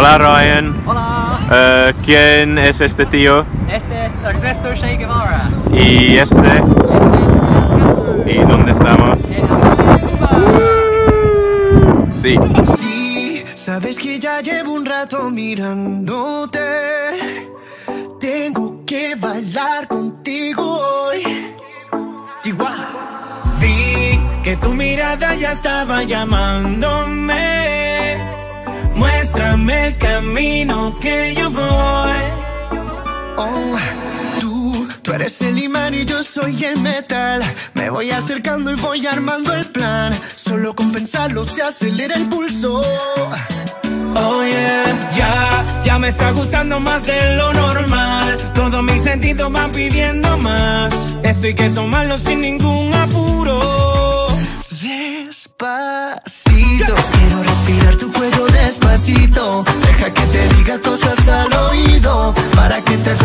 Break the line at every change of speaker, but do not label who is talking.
Hola Ryan.
Hola.
¿Quién es este tío?
Este es Ernesto Che Guevara.
¿Y este? ¿Y dónde estamos?
En Cuba.
Sí.
Sí, sabes que ya llevo un rato mirándote. Tengo que bailar contigo hoy.
Chihuahua. Vi que tu mirada ya estaba llamándome. Muéstrame el camino que yo voy.
Oh, tú eres el imán y yo soy el metal. Me voy acercando y voy armando el plan. Solo con pensarlo se acelera el pulso.
Oh yeah, ya me está gustando más de lo normal. Todos mis sentidos van pidiendo más. Esto hay que tomarlo sin ningún apuro.
Despacito, quiero respirar tu cuello despacito. Deja que te diga cosas al oído, para que te